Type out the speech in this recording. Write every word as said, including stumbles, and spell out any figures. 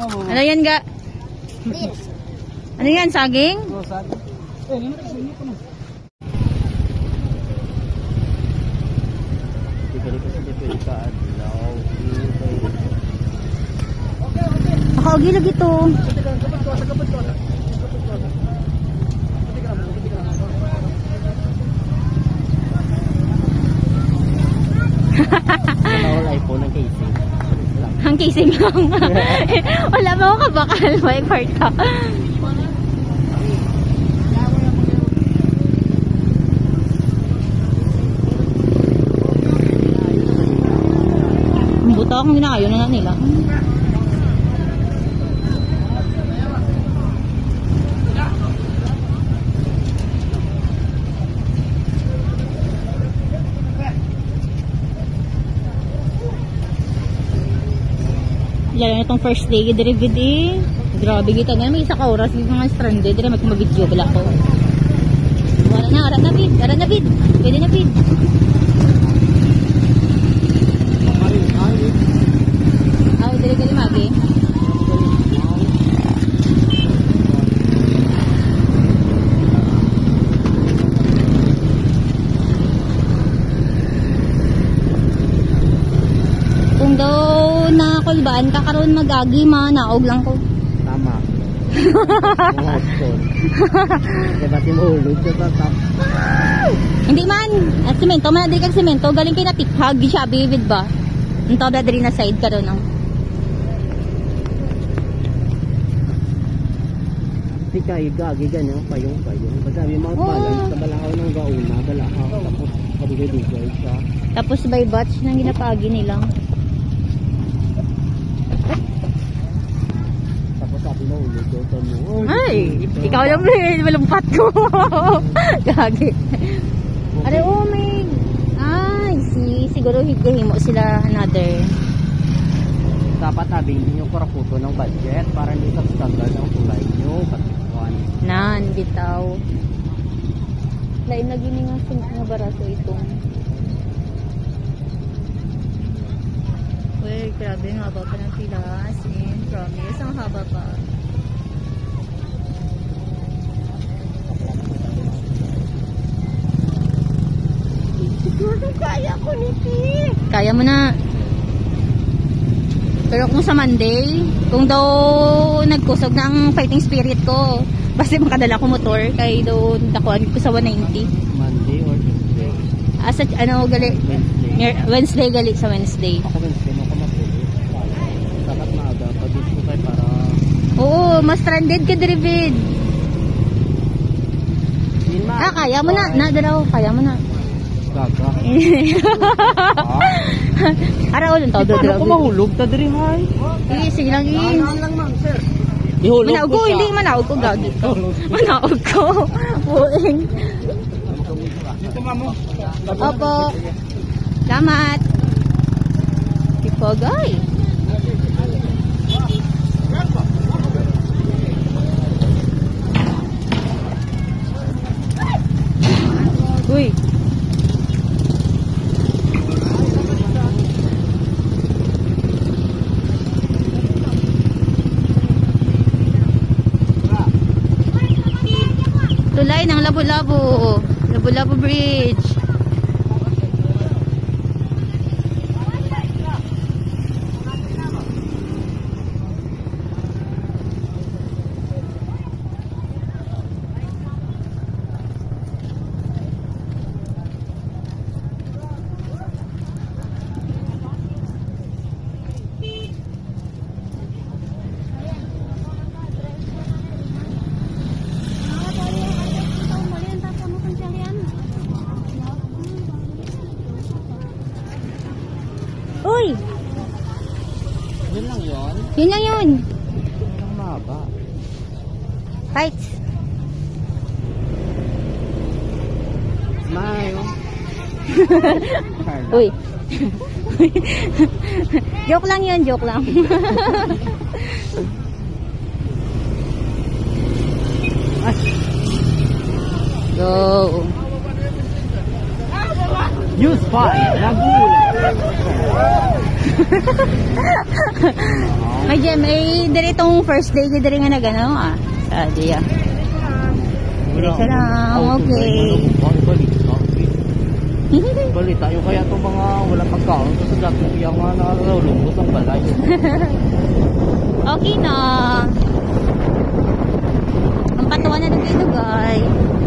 Ano yan ga? Ano yan, saging? Oh, saging. Eh, ano kasi dito na? Dito kasi dito ka adlaw. Nakaugi lagi to. Wala iPhone ng casing. Ang casing lang. Wala ba ako kabakal? May part ka. Buta akong ginakayo na na nila. Lalo na itong first day, i-derivid eh. Grabe kita nga, may isa ka oras, yung mga stranded, dire mag-video pala ko. Wala na, arat na bid, arat na bid, pwede na bid. Ah, dire gali magi. Kung daw na kulbaan, kakaroon magagi, manaog lang ko. Tama. Diba timulog sa tatap? Hindi man. At simento, manadiri kang simento. Galing kayo na tikhag. Siya, vivid ba? Ang tawag na na side ka doon. Hindi kayo gagi ganyan. Payong-payong. Pagsabi mga balance sa balakaw ng gauna. Balakaw. Tapos kabigay-bigay siya. Tapos by batch nang ginapagi nila. Ay, ikaw lang eh, malumpat ko. Gagi. Are, oh may, ay, si, siguro higahimo sila another. Dapat sabihin nyo kuraputo ng budget para hindi sa standard ang kulay nyo. Nan, bitaw. Lain lagi nga nga barato itong. Uy, grabe, ang haba pa ng pila. Sin, promise, ang haba pa. Kaya ko niti. Kaya mo na. Pero kung sa Monday, kung daw nagkusog na ang fighting spirit ko, basta makadala ko motor, kaya daw nakuhan ko sa one ninety. Monday or Tuesday? Asa, ano, gali? Wednesday. Wednesday gali sa Wednesday. Ako Wednesday mo ako matulog. Dapat maaga. Pag-ito ko kayo para... Oo, mas stranded ka, David. Ah, kaya mo na. Nada daw, kaya mo na. Gaga. Ara ulit tao daw. Paano ko mahulog ta diri hay? Eh, sige lang eh. lang ma'am, sir. Ihulog Manaog ko, hindi manaog ko gagi ko. Manaog ko. Buing. Dito mamo. Opo. Salamat. Ipagay. Uy. Tulay ng Labo-Labo. Labo-Labo Bridge. Uy! Yun lang yun? Yun lang yun. Ang mahaba. Right. Smile. Uy. Joke lang yun, joke lang. Go. Use five. Nagula. May gem, eh, diri itong first day, diri nga na gano'n ah. Sa diya. Diretso lang, okay. Balik tayo kaya itong mga wala pagkaon sa dati yung mga nakalulungkot ang balay. Okay na. Ang patuwa na dito guys.